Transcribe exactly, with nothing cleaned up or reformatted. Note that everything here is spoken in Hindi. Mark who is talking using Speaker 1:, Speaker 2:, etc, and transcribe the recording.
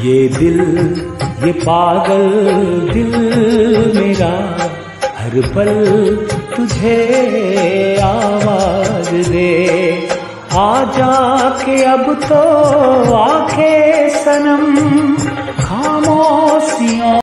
Speaker 1: ये दिल, ये पागल दिल मेरा हर पल तुझे आवाज दे। आजा के अब तो आके सनम खामोशियों